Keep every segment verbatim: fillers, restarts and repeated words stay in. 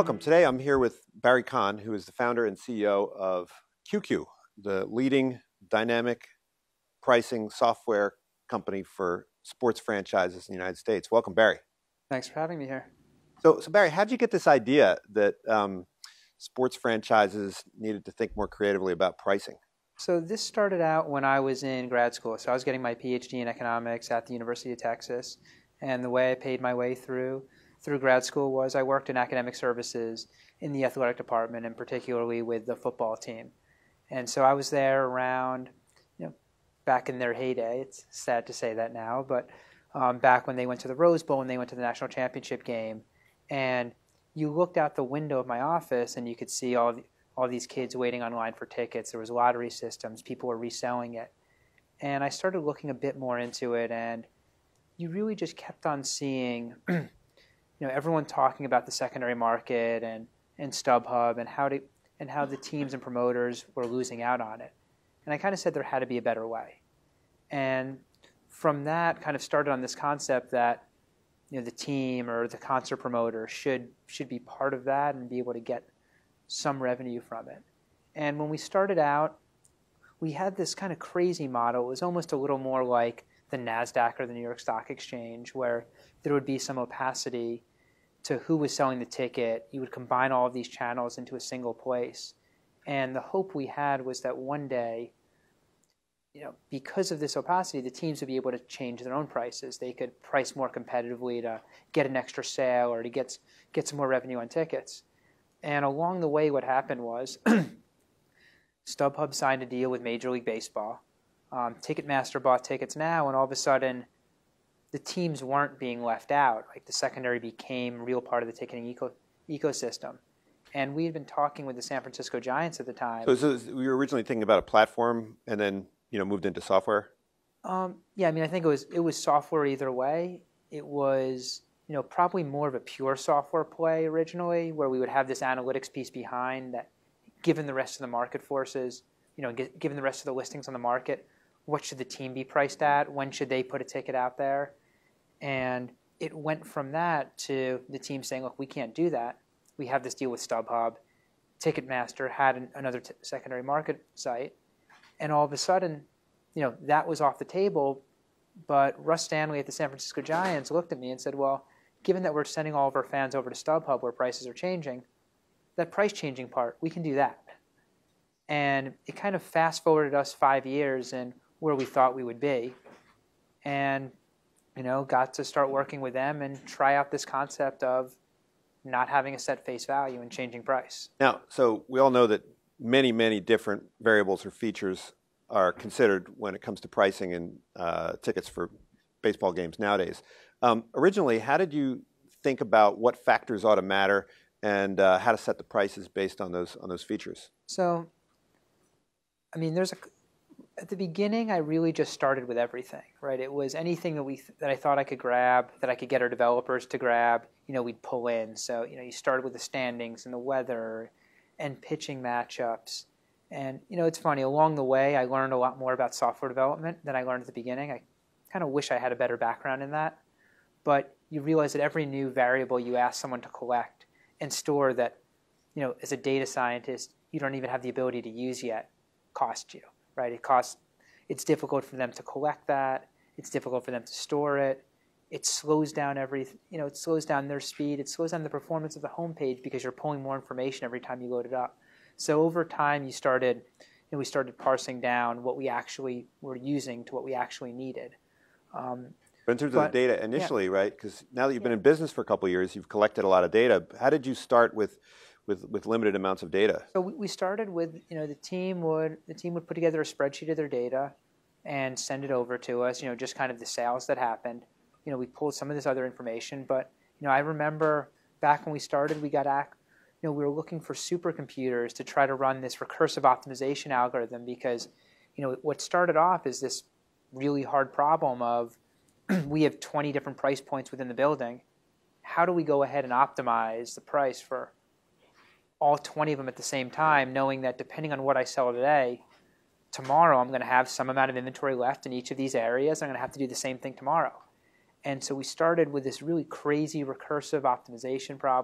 Welcome. Today I'm here with Barry Kahn, who is the founder and C E O of Qcue, the leading dynamic pricing software company for sports franchises in the United States. Welcome, Barry. Thanks for having me here. So, so Barry, how did you get this idea that um, sports franchises needed to think more creatively about pricing? So this started out when I was in grad school. So I was getting my P H D in economics at the University of Texas. And the way I paid my way through through grad school was I worked in academic services in the athletic department, and particularly with the football team. And so I was there around, you know, back in their heyday. It's sad to say that now, but um, back when they went to the Rose Bowl and they went to the national championship game. And you looked out the window of my office and you could see all the, all these kids waiting online for tickets. There was lottery systems. People were reselling it. And I started looking a bit more into it, and you really just kept on seeing you know, everyone talking about the secondary market and, and StubHub and how to, and how the teams and promoters were losing out on it. And I kind of said there had to be a better way. And from that, kind of started on this concept that, you know, the team or the concert promoter should should be part of that and be able to get some revenue from it. And when we started out, we had this kind of crazy model. It was almost a little more like the NASDAQ or the New York Stock Exchange, where there would be some opacity to who was selling the ticket. You would combine all of these channels into a single place. And the hope we had was that one day, you know, because of this opacity, the teams would be able to change their own prices. They could price more competitively to get an extra sale or to get, get some more revenue on tickets. And along the way, what happened was StubHub signed a deal with Major League Baseball. Um, Ticketmaster bought Tickets Now, and all of a sudden, the teams weren't being left out. Like, the secondary became a real part of the ticketing eco ecosystem. And we had been talking with the San Francisco Giants at the time. So, so we were originally thinking about a platform and then, you know, moved into software? Um, yeah, I mean, I think it was it was software either way. It was, you know, probably more of a pure software play originally, where we would have this analytics piece behind that, given the rest of the market forces, you know, given the rest of the listings on the market, what should the team be priced at? When should they put a ticket out there? And it went from that to the team saying, look, we can't do that. We have this deal with StubHub. Ticketmaster had an, another t secondary market site. And all of a sudden, you know, that was off the table. But Russ Stanley at the San Francisco Giants looked at me and said, well, given that we're sending all of our fans over to StubHub where prices are changing, that price changing part, we can do that. And it kind of fast forwarded us five years and where we thought we would be. And you know, got to start working with them and try out this concept of not having a set face value and changing price. Now, so we all know that many, many different variables or features are considered when it comes to pricing and uh, tickets for baseball games nowadays. Um, originally, how did you think about what factors ought to matter and uh, how to set the prices based on those on those features? So, I mean, there's a At the beginning, I really just started with everything, right? It was anything that we th that I thought I could grab, that I could get our developers to grab, you know, we'd pull in. So, you know, you started with the standings and the weather and pitching matchups. And, you know, it's funny, along the way, I learned a lot more about software development than I learned at the beginning. I kind of wish I had a better background in that. But you realize that every new variable you ask someone to collect and store that, you know, as a data scientist, you don't even have the ability to use yet, costs you. Right, it costs. It's difficult for them to collect that. It's difficult for them to store it. It slows down every. You know, it slows down their speed. It slows down the performance of the homepage because you're pulling more information every time you load it up. So over time, you started. You know, we started parsing down what we actually were using to what we actually needed. Um, but in terms but, of the data initially, yeah. right? Because now that you've been yeah. in business for a couple of years, you've collected a lot of data. How did you start with? With, with limited amounts of data? So we started with, you know, the team would the team would put together a spreadsheet of their data and send it over to us, you know, just kind of the sales that happened. You know, we pulled some of this other information, but, you know, I remember back when we started, we got, act, you know, we were looking for supercomputers to try to run this recursive optimization algorithm because, you know, what started off is this really hard problem of we have twenty different price points within the building. How do we go ahead and optimize the price for all twenty of them at the same time, knowing that depending on what I sell today, tomorrow I'm going to have some amount of inventory left in each of these areas. I'm going to have to do the same thing tomorrow. And so we started with this really crazy recursive optimization problem.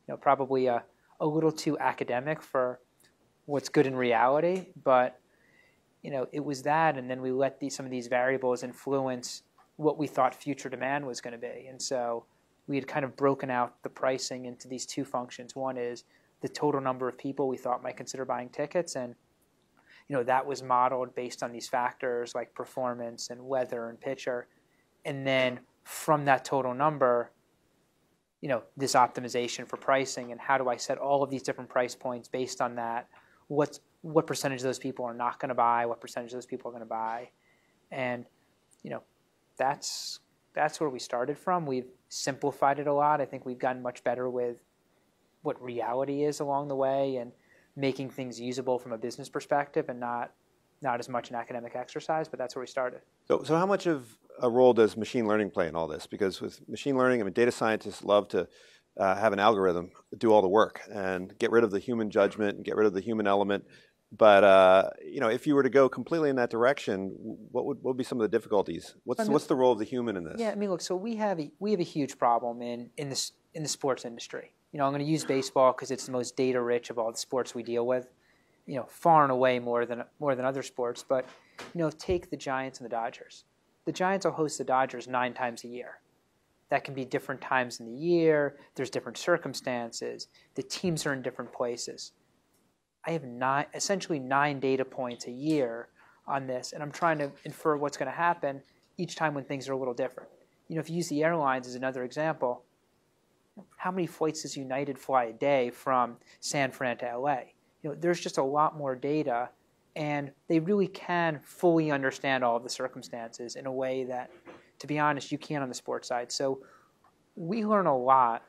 you know, probably a, a little too academic for what's good in reality, but you know, it was that, and then we let these, some of these variables influence what we thought future demand was going to be. And so we had kind of broken out the pricing into these two functions. One is the total number of people we thought might consider buying tickets, and you know, that was modeled based on these factors like performance and weather and pitcher. And then from that total number, you know, this optimization for pricing, and how do I set all of these different price points based on that? What's, what percentage of those people are not going to buy? What percentage of those people are going to buy? And, you know, that's that's where we started from. We've simplified it a lot. I think we've gotten much better with what reality is along the way and making things usable from a business perspective and not not as much an academic exercise, but that's where we started. So, so how much of a role does machine learning play in all this? Because with machine learning, I mean, data scientists love to uh, have an algorithm do all the work and get rid of the human judgment and get rid of the human element. But uh, you know, if you were to go completely in that direction, what would what would be some of the difficulties? What's I mean, what's the role of the human in this? Yeah, I mean, look, so we have a, we have a huge problem in in this in the sports industry. You know, I'm going to use baseball because it's the most data rich of all the sports we deal with. You know, far and away more than more than other sports. But you know, take the Giants and the Dodgers. The Giants will host the Dodgers nine times a year. That can be different times in the year. There's different circumstances. The teams are in different places. I have nine, essentially nine data points a year on this, and I'm trying to infer what's going to happen each time when things are a little different. You know, if you use the airlines as another example, how many flights does United fly a day from San Fran to L A? You know, there's just a lot more data, and they really can fully understand all of the circumstances in a way that, to be honest, you can't on the sports side. So we learn a lot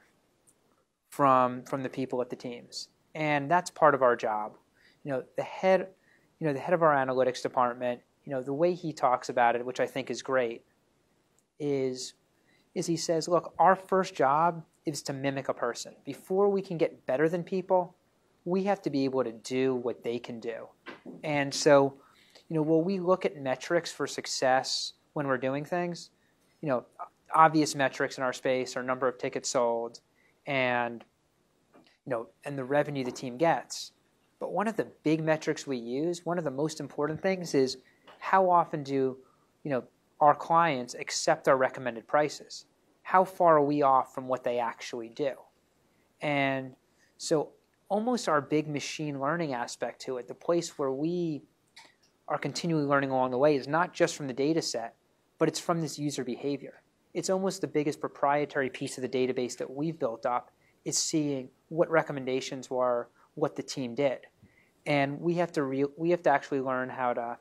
from from the people at the teams. And that's part of our job. You know, the head, you know, the head of our analytics department, you know, the way he talks about it, which I think is great, is, is he says, look, our first job is to mimic a person. Before we can get better than people, we have to be able to do what they can do. And so, you know, when we look at metrics for success when we're doing things, you know, obvious metrics in our space are number of tickets sold and you know, and the revenue the team gets. But one of the big metrics we use, one of the most important things is how often do, you know, our clients accept our recommended prices? How far are we off from what they actually do? And so almost our big machine learning aspect to it, the place where we are continually learning along the way is not just from the data set, but it's from this user behavior. It's almost the biggest proprietary piece of the database that we've built up is seeing what recommendations were, what the team did, and we have to re- we have to actually learn how to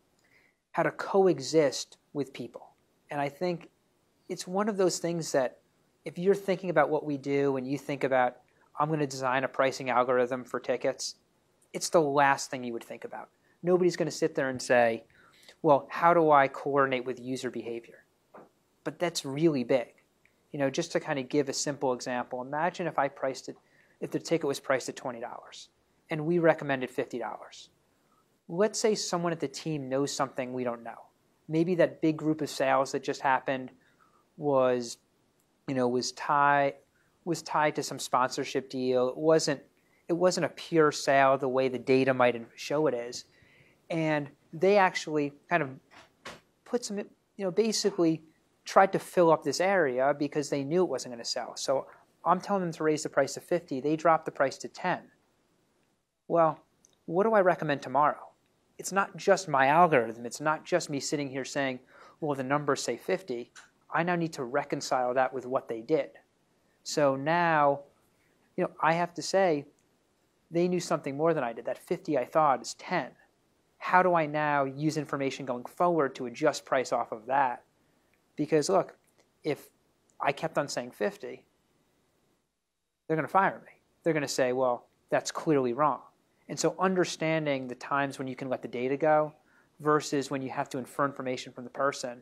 how to coexist with people. And I think it's one of those things that if you're thinking about what we do and you think about I'm going to design a pricing algorithm for tickets, it's the last thing you would think about. Nobody's going to sit there and say, well, how do I coordinate with user behavior? But that's really big. You know, just to kind of give a simple example, imagine if I priced it, if the ticket was priced at twenty dollars and we recommended fifty dollars. Let's say someone at the team knows something we don't know. Maybe that big group of sales that just happened was, you know, was tied was tied to some sponsorship deal. It wasn't it wasn't a pure sale the way the data might show it is. And they actually kind of put some, you know, basically tried to fill up this area because they knew it wasn't going to sell. So I'm telling them to raise the price to fifty. They dropped the price to ten. Well, what do I recommend tomorrow? It's not just my algorithm. It's not just me sitting here saying, well, the numbers say fifty. I now need to reconcile that with what they did. So now, you know, I have to say they knew something more than I did. That fifty I thought is ten. How do I now use information going forward to adjust price off of that? Because look, if I kept on saying fifty, they're going to fire me. They're going to say, well, that's clearly wrong. And so understanding the times when you can let the data go versus when you have to infer information from the person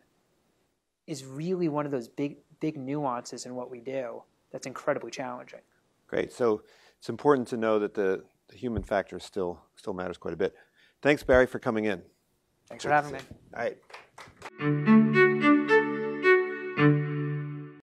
is really one of those big, big nuances in what we do that's incredibly challenging. Great. So it's important to know that the, the human factor still still matters quite a bit. Thanks, Barry, for coming in. Thanks for having me. All right.